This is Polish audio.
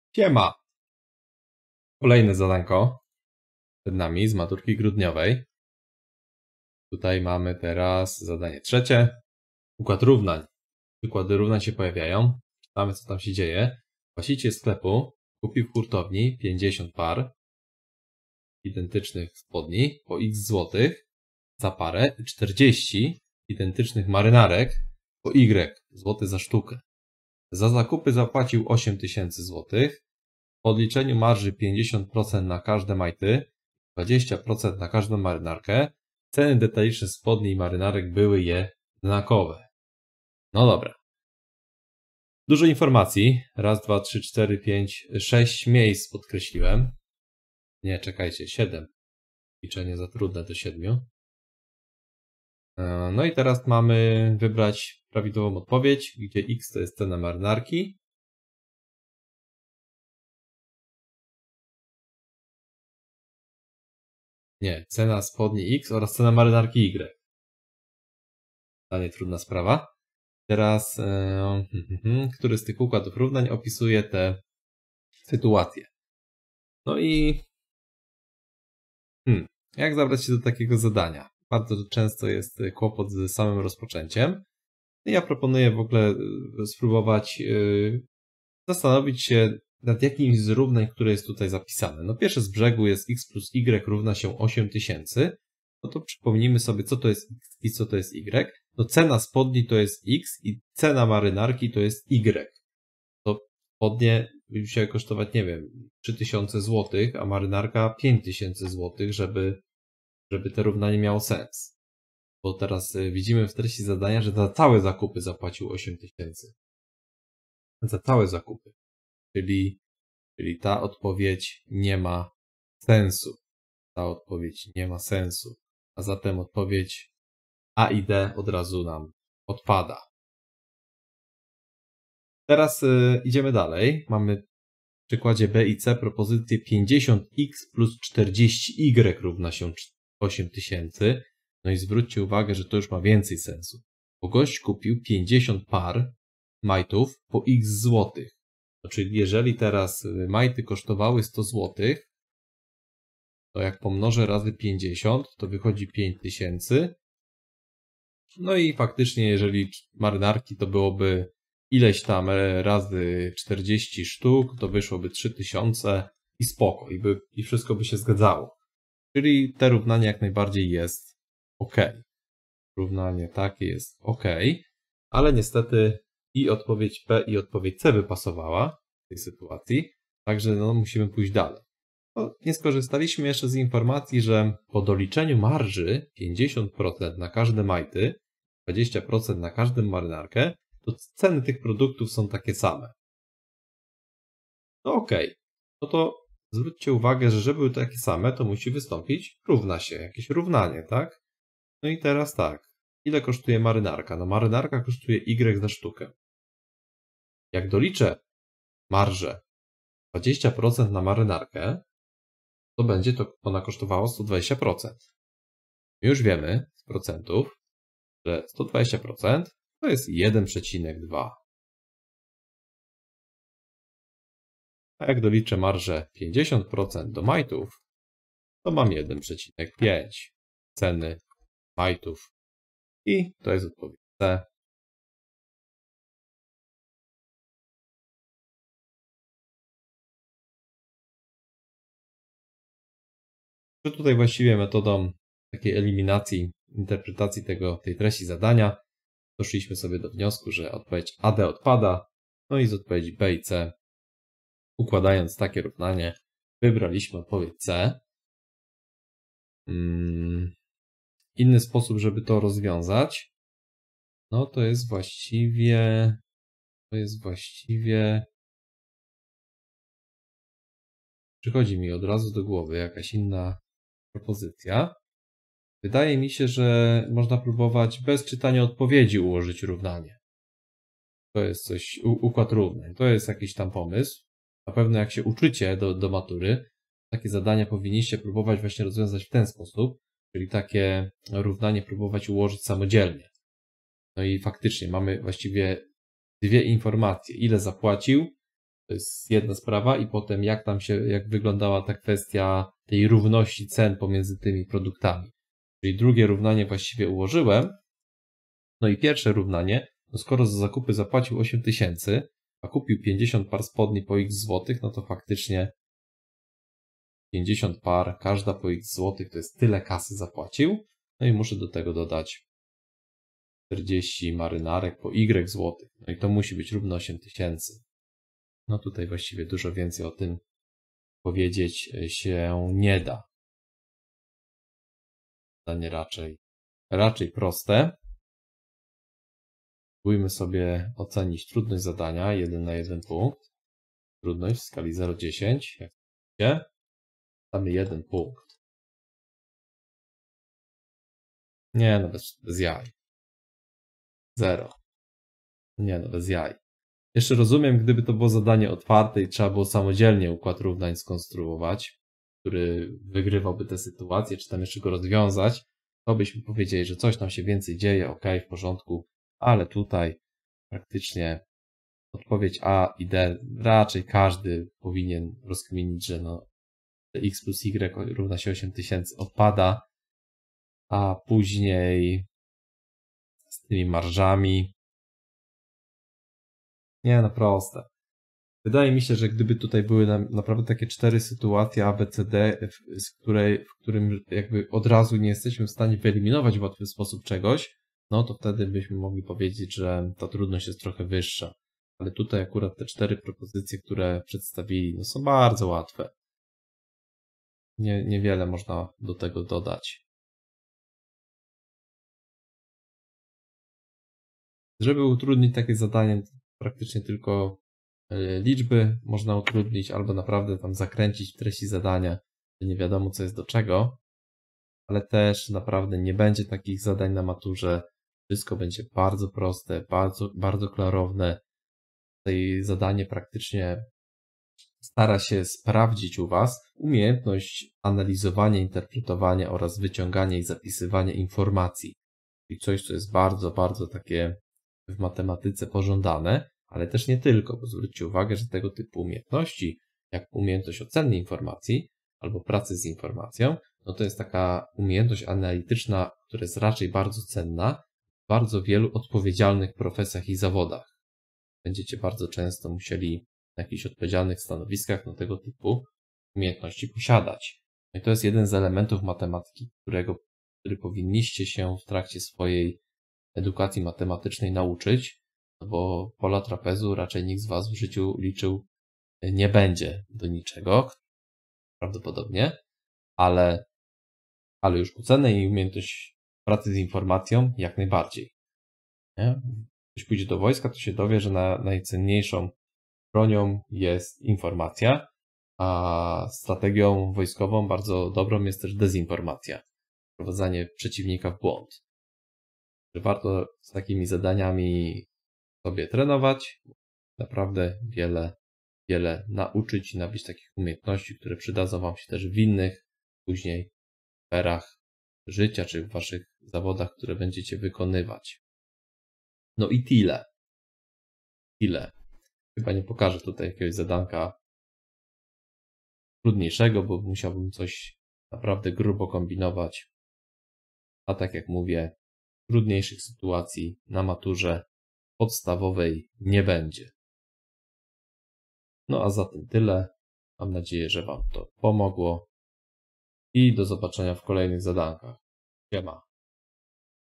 Siema! Kolejne zadanko przed nami z maturki grudniowej. Tutaj mamy teraz zadanie trzecie. Układ równań. Przykłady równań się pojawiają. Czytamy, co tam się dzieje. Właściciel sklepu kupił w hurtowni 50 par identycznych spodni po x złotych za parę i 40 identycznych marynarek po y zł za sztukę. Za zakupy zapłacił 8000 złotych. Po odliczeniu marży 50% na każde majty, 20% na każdą marynarkę, ceny detaliczne spodni i marynarek były jednakowe. No dobra. Dużo informacji. Raz, dwa, trzy, cztery, pięć, 6 miejsc podkreśliłem. Nie, czekajcie, 7. Liczenie za trudne do 7. No i teraz mamy wybrać prawidłową odpowiedź, gdzie x to jest cena marynarki. Nie, cena spodni x oraz cena marynarki y. To nie trudna sprawa. Teraz, który z tych układów równań opisuje te sytuacje? No i jak zabrać się do takiego zadania? Bardzo często jest kłopot z samym rozpoczęciem. Ja proponuję w ogóle spróbować zastanowić się nad jakimś z równań, które jest tutaj zapisane. No pierwsze z brzegu jest x plus y równa się 8000. No to przypomnijmy sobie, co to jest x i co to jest y. No cena spodni to jest x i cena marynarki to jest y. To spodnie by musiały kosztować, nie wiem, 3000 zł, a marynarka 5000 zł, żeby te równanie miało sens. Bo teraz widzimy w treści zadania, że za całe zakupy zapłacił 8000. Za całe zakupy. Czyli ta odpowiedź nie ma sensu. Ta odpowiedź nie ma sensu. A zatem odpowiedź A i D od razu nam odpada. Teraz idziemy dalej. Mamy w przykładzie B i C propozycję 50x plus 40y równa się 8000. No i zwróćcie uwagę, że to już ma więcej sensu. Bo gość kupił 50 par majtów po x złotych. No, czyli jeżeli teraz majty kosztowały 100 złotych, to jak pomnożę razy 50, to wychodzi 5000. No i faktycznie, jeżeli marynarki to byłoby ileś tam razy 40 sztuk, to wyszłoby 3000 i spoko. I wszystko by się zgadzało. Czyli te równanie jak najbardziej jest ok. Równanie takie jest ok, ale niestety i odpowiedź B i odpowiedź C by pasowała w tej sytuacji, także no, musimy pójść dalej. No, nie skorzystaliśmy jeszcze z informacji, że po doliczeniu marży 50% na każde majty, 20% na każdą marynarkę, to ceny tych produktów są takie same. No okej. No to zwróćcie uwagę, że żeby były takie same, to musi wystąpić równa się, jakieś równanie, tak? No i teraz tak. Ile kosztuje marynarka? No marynarka kosztuje y za sztukę. Jak doliczę marżę 20% na marynarkę, to będzie to ona kosztowała 120%. My już wiemy z procentów, że 120% to jest 1,2. A jak doliczę marżę 50% do majtów, to mam 1,5 ceny majtów. I to jest odpowiedź C. Że tutaj właściwie metodą takiej eliminacji, interpretacji tej treści zadania doszliśmy sobie do wniosku, że odpowiedź AD odpada, no i z odpowiedzi B i C, układając takie równanie, wybraliśmy odpowiedź C. Inny sposób, żeby to rozwiązać, no to jest właściwie przychodzi mi od razu do głowy jakaś inna propozycja. Wydaje mi się, że można próbować bez czytania odpowiedzi ułożyć równanie. To jest coś, układ równań. To jest jakiś tam pomysł. Na pewno jak się uczycie do matury, takie zadania powinniście próbować właśnie rozwiązać w ten sposób, czyli takie równanie próbować ułożyć samodzielnie. No i faktycznie mamy właściwie dwie informacje. Ile zapłacił To jest jedna sprawa i potem jak wyglądała ta kwestia tej równości cen pomiędzy tymi produktami. Czyli drugie równanie właściwie ułożyłem. No i pierwsze równanie, no skoro za zakupy zapłacił 8000, a kupił 50 par spodni po x złotych, no to faktycznie 50 par, każda po x złotych, to jest tyle kasy zapłacił. No i muszę do tego dodać 40 marynarek po y złotych. No i to musi być równo 8000. No tutaj właściwie dużo więcej o tym powiedzieć się nie da. Zadanie raczej proste. Spróbujmy sobie ocenić trudność zadania 1 na 1 punkt. Trudność w skali 0-10. Jak widzicie, damy 1 punkt. Nie, no bez jaj. 0. Nie, no bez jaj. Jeszcze rozumiem, gdyby to było zadanie otwarte i trzeba było samodzielnie układ równań skonstruować, który wygrywałby tę sytuację, czy tam jeszcze go rozwiązać, to byśmy powiedzieli, że coś tam się więcej dzieje, ok, w porządku, ale tutaj praktycznie odpowiedź A i D raczej każdy powinien rozkminić, że no x plus y równa się 8000 odpada, a później z tymi marżami nie, no proste. Wydaje mi się, że gdyby tutaj były naprawdę takie 4 sytuacje A, B, C, D, w którym jakby od razu nie jesteśmy w stanie wyeliminować w łatwy sposób czegoś, no to wtedy byśmy mogli powiedzieć, że ta trudność jest trochę wyższa. Ale tutaj akurat te 4 propozycje, które przedstawili, no są bardzo łatwe. Niewiele można do tego dodać. Żeby utrudnić takie zadanie, praktycznie tylko liczby można utrudnić albo naprawdę tam zakręcić w treści zadania, że nie wiadomo co jest do czego, ale też naprawdę nie będzie takich zadań na maturze. Wszystko będzie bardzo proste, bardzo klarowne. Tutaj zadanie praktycznie stara się sprawdzić u Was umiejętność analizowania, interpretowania oraz wyciągania i zapisywania informacji. I coś, co jest bardzo takie w matematyce pożądane, ale też nie tylko, bo zwróćcie uwagę, że tego typu umiejętności, jak umiejętność oceny informacji albo pracy z informacją, no to jest taka umiejętność analityczna, która jest raczej bardzo cenna w bardzo wielu odpowiedzialnych profesjach i zawodach. Będziecie bardzo często musieli na jakichś odpowiedzialnych stanowiskach no tego typu umiejętności posiadać. No i to jest jeden z elementów matematyki, który powinniście się w trakcie swojej edukacji matematycznej nauczyć, bo pola trapezu raczej nikt z Was w życiu liczył nie będzie do niczego, prawdopodobnie, ale już ocenę i umiejętność pracy z informacją jak najbardziej. Nie? Ktoś pójdzie do wojska, to się dowie, że najcenniejszą bronią jest informacja, a strategią wojskową bardzo dobrą jest też dezinformacja, wprowadzanie przeciwnika w błąd. Warto z takimi zadaniami sobie trenować, naprawdę wiele nauczyć i nabyć takich umiejętności, które przydadzą Wam się też w innych później sferach życia, czy w Waszych zawodach, które będziecie wykonywać. No i tyle. Chyba nie pokażę tutaj jakiegoś zadanka trudniejszego, bo musiałbym coś naprawdę grubo kombinować. A tak jak mówię, trudniejszych sytuacji na maturze podstawowej nie będzie. No a zatem tyle. Mam nadzieję, że Wam to pomogło i do zobaczenia w kolejnych zadankach. Siema.